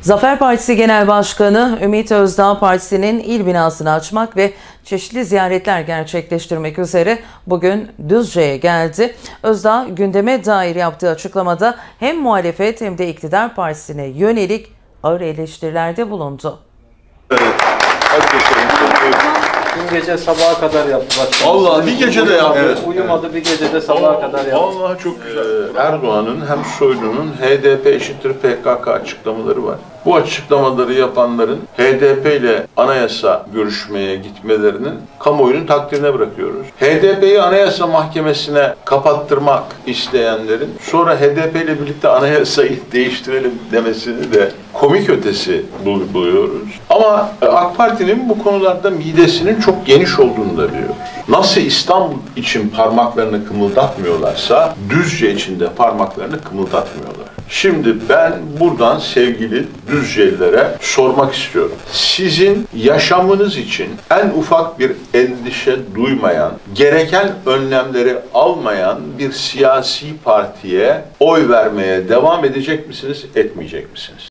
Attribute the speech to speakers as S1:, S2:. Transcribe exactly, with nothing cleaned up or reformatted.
S1: Zafer Partisi Genel Başkanı Ümit Özdağ Partisi'nin il binasını açmak ve çeşitli ziyaretler gerçekleştirmek üzere bugün Düzce'ye geldi. Özdağ gündeme dair yaptığı açıklamada hem muhalefet hem de iktidar partisine yönelik ağır eleştirilerde bulundu.
S2: Evet. Hadi geçelim.
S3: Dün gece sabaha kadar yaptı başkanım.
S2: Allah bir gece de yaptı.
S3: Evet. Uyumadı, bir gece de sabaha kadar yaptı.
S2: Allah çok güzel. Erdoğan'ın hem Soylu'nun H D P eşittir P K K açıklamaları var. Bu açıklamaları yapanların H D P ile anayasa görüşmeye gitmelerinin kamuoyunun takdirine bırakıyoruz. H D P'yi Anayasa Mahkemesi'ne kapattırmak isteyenlerin sonra H D P ile birlikte anayasayı değiştirelim demesini de komik ötesi buluyoruz. Ama AK Parti'nin bu konularda midesinin çok geniş olduğunu da biliyoruz. Nasıl İstanbul için parmaklarını kımıldatmıyorlarsa Düzce için de parmaklarını kımıldatmıyorlar. Şimdi ben buradan sevgili Düzcelilere sormak istiyorum. Sizin yaşamınız için en ufak bir endişe duymayan, gereken önlemleri almayan bir siyasi partiye oy vermeye devam edecek misiniz, etmeyecek misiniz?